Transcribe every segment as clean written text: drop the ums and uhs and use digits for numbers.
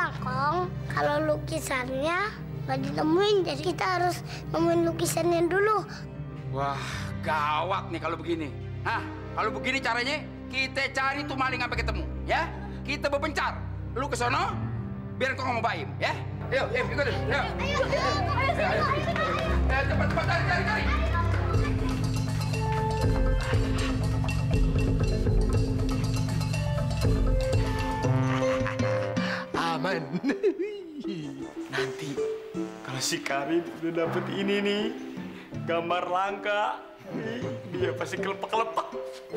bilang, Kong, kalau lukisannya nggak ditemuin, jadi kita harus nemuin lukisannya dulu. Wah, gawat nih kalau begini. Hah? Kalau begini caranya, kita cari tuh maling sampai ketemu, ya? Kita berpencar. Lu ke sono, biar kau ngomong Baim, ya? Ayo, ikutin. Ayo. Cepat, cari. Aman. Nanti kalau si Karin udah dapet ini nih, gambar langka, dia pasti kelepek-kelepek.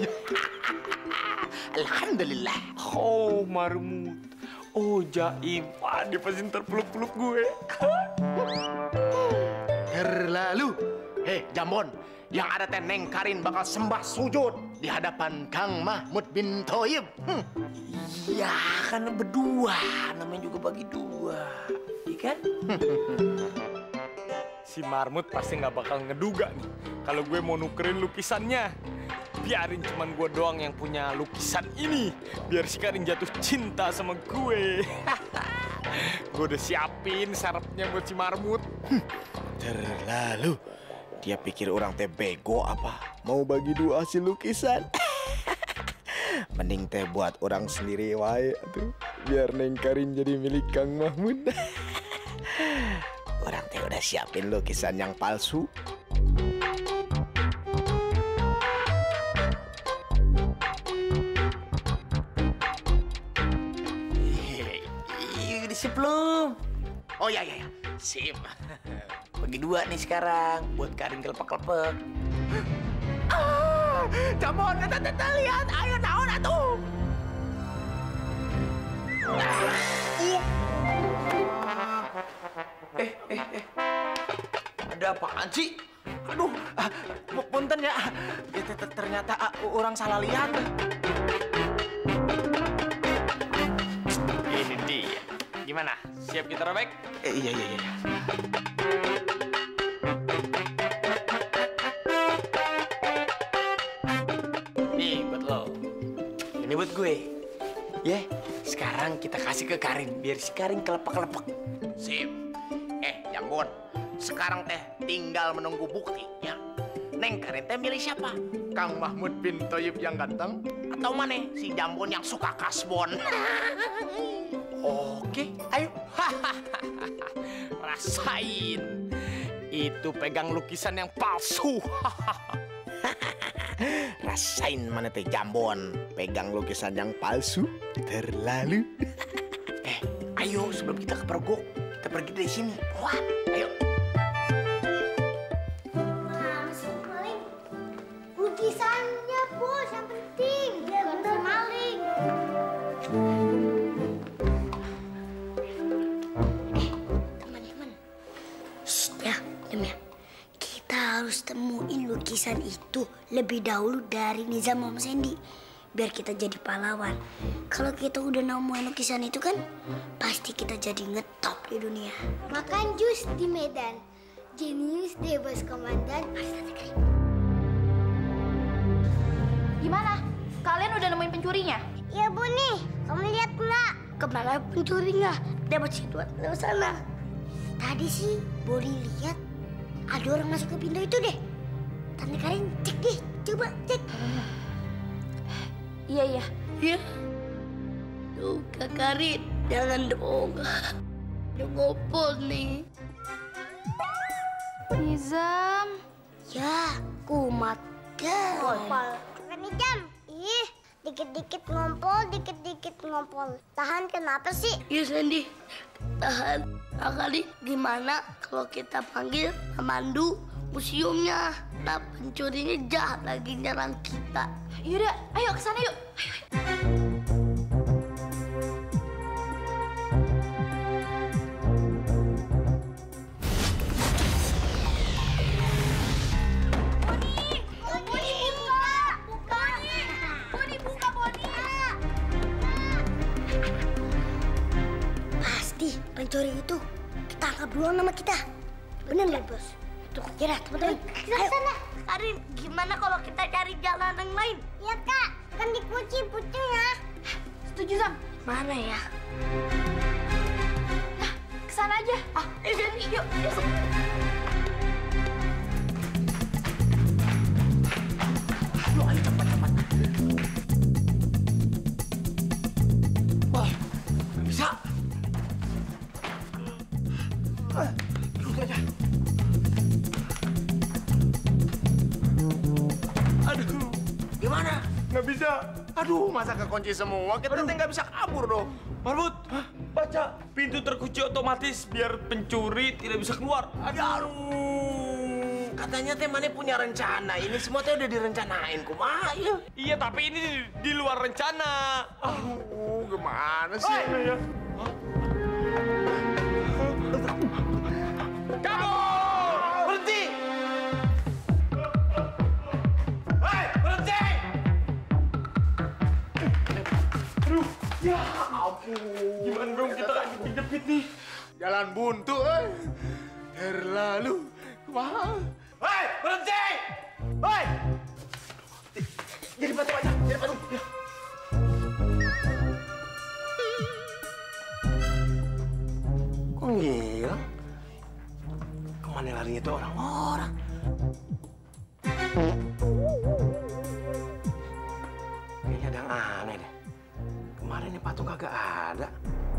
Alhamdulillah. Oh, Marmut. Oh, Jaim. Wah, dia pasti ntar peluk-peluk gue. Terlalu. Hei, Jambon. Yang ada teh Neng Karin bakal sembah sujud di hadapan Kang Mahmud bin Thoyib. Ya, kan berdua. Namanya juga bagi dua. Iya kan? Si Marmut pasti nggak bakal ngeduga nih kalau gue mau nukerin lukisannya. Biarin cuman gue doang yang punya lukisan ini. Biar si Karin jatuh cinta sama gue. Gue udah siapin syaratnya buat si Marmut. Terlalu. Dia pikir orang teh bego apa? Mau bagi dua hasil lukisan? Mending teh buat orang sendiri wae tuh. Biar Neng Karin jadi milik Kang Mahmud. Orang teh udah siapin lukisan yang palsu. Udah siap belum? Oh ya, sip. Bagi dua nih sekarang buat Karin kelepek-kelepek. Jambon, lihat, ayo naon atuh. Ada apaan sih? Aduh, punten ya. Ternyata orang salah lihat. Ini dia. Gimana? Siap kita robek? Iya. Nih buat lo. Ini buat gue. Ya, sekarang kita kasih ke Karin biar si Karin kelepek-kelepek. Sip. Jambon. Sekarang teh tinggal menunggu bukti ya. Neng Karin teh milih siapa? Kang Mahmud bin Thoyib yang ganteng atau mana si Jambon yang suka kasbon? Oke, ayo. Rasain. Itu pegang lukisan yang palsu. Rasain mana teh Jambon pegang lukisan yang palsu. Terlalu. Ayo sebelum kita kepergok, kita pergi dari sini. Wah, ayo. Lukisannya, Bos, yang penting. Dia bukan maling. Teman-teman. Ya. Kita harus temuin lukisan itu lebih dahulu dari Nizam Om Sandy. Biar kita jadi pahlawan. Kalau kita udah nemuin lukisan itu kan, pasti kita jadi ngetop di dunia. Makan jus di Medan. Jenius deh, Bos Komandan. Gimana? Kalian udah nemuin pencurinya? Iya, Bu nih. Kamu lihat nggak? Kemana pencurinya? Dapat situ lewat sana. Tadi sih Boni lihat ada orang masuk ke pintu itu deh. Tante Karin cek deh, coba cek. Iya. Iya. Tuh, Kak Karin, jangan dong. Ada ngopol nih. Nizam. Ya, kumat. Ngopol. Bukan Nizam. Ih, dikit-dikit ngompol. Tahan kenapa sih? Iya, Sandy. Tahan. Kali gimana kalau kita panggil pemandu museumnya? Nah, pencurinya jahat lagi nyerang kita. Yaudah, ayo ke sana yuk. Pencuri itu ketangkap duluan sama kita. Bener nggak, Bos? Tuh, kira teman-teman. Kita sana. Karin, gimana kalau kita cari jalan yang lain? Iya, Kak. Kan dikunci pucungnya. Setuju, Sam. Mana ya? Yuk, masuk. Ayo, ayo cepat. Wah, nggak bisa. Duduk aja. Aduh, Gimana? nggak bisa. Aduh, masa kekunci semua? Kita teh nggak bisa kabur dong. Marbot, baca. Pintu terkunci otomatis biar pencuri tidak bisa keluar. Aduh. Katanya teh mana punya rencana. Ini semua teh udah direncanain. Kumaha ya? Iya, tapi ini di luar rencana. Aduh, gimana sih? Ya. Kabur! Berhenti! Hei, berhenti! Aduh, Ya ampun. gimana dong kita dijepit nih? Jalan buntu, terlalu. Kumaha? Hei, berhenti! Hei! Jadi batu aja, jadi batu. Ya. Kok ngilang? Kemana larinya tuh orang-orang? Kayaknya ada yang aneh deh. Kemarin nih patung kagak ada.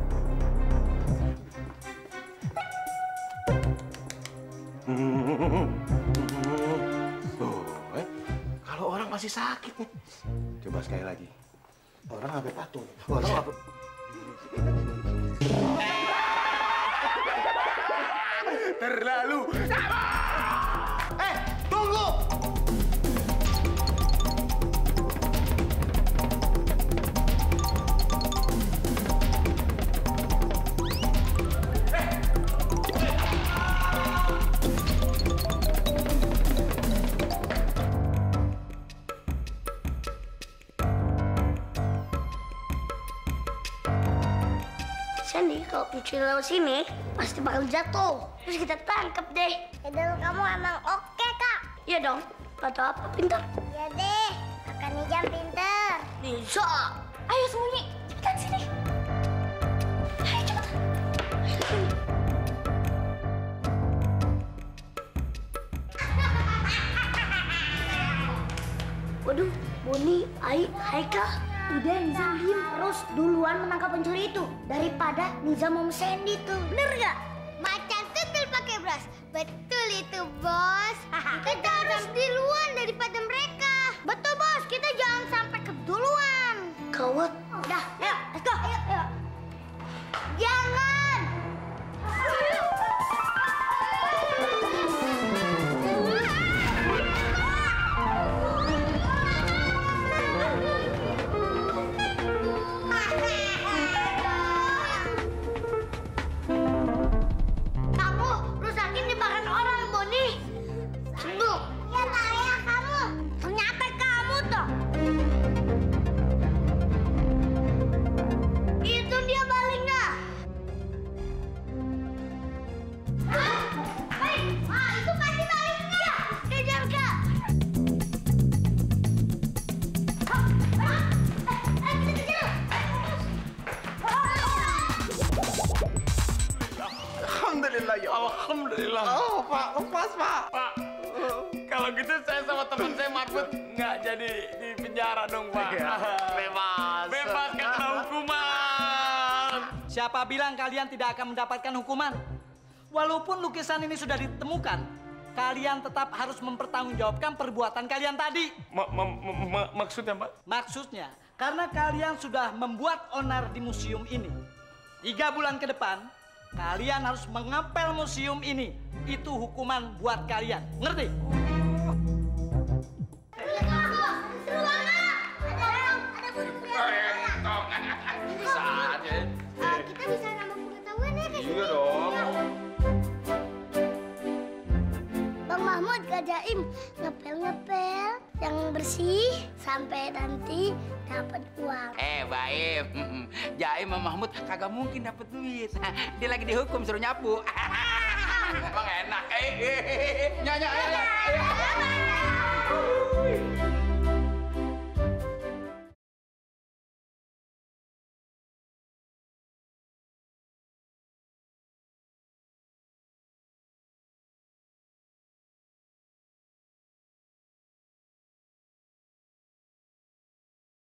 Kalau orang masih sakit nih. Coba sekali lagi. Orang sampai patung. Orang sampai... Terlalu. Tunggu. Sandy, kalau pencuri lewat sini, pasti bakal jatuh. Terus kita tangkap deh. Idol kamu emang oke, Kak. Iya dong. Atau apa, pintar? Ya deh, Kakak Nijam pinter. Bisa. Ayo sembunyi. Cepetan sini. Ayo cepetan. Ayo sini. Waduh, Boni, Ai, Haikal. Udah Nizam diem terus duluan menangkap pencuri itu daripada Nizam sama Sandy tuh. Bener gak? Macan tutul pakai bros. Betul itu, Bos. Kita harus duluan daripada mereka. Betul, Bos. Kita jangan sampai keduluan. Gawat. Udah, ayo, let's go. Ayo. Jangan. Kamu rusakin jebakan orang, Boni. Sembuh. Ya, saya kamu. Ternyata kamu toh. Itu dia balingnya. Itu pasti malingnya. Kejar, Kak. Alhamdulillah ya Allah. Alhamdulillah. Oh, Pak, lepas, Pak. Pak, kalau gitu saya sama teman saya Marbot nggak jadi di penjara dong, Pak. Bebas. Bebas kena hukuman. Siapa bilang kalian tidak akan mendapatkan hukuman? Walaupun lukisan ini sudah ditemukan, kalian tetap harus mempertanggungjawabkan perbuatan kalian tadi. Maksudnya, Pak? Maksudnya, karena kalian sudah membuat onar di museum ini. 3 bulan ke depan, kalian harus mengepel museum ini. Itu hukuman buat kalian. Ngerti? Seru banget. Ada burung-burung. Bisa aja. Kita bisa nambah pengetahuan ya, Kak. Iya dong. Bang Mahmud, Kak Jaim, ngepel-ngepel yang bersih sampai nanti dapat uang. Baim. Jaim sama Mahmud kagak mungkin dapat duit. Dia lagi dihukum suruh nyapu. Emang enak. Nyanyi.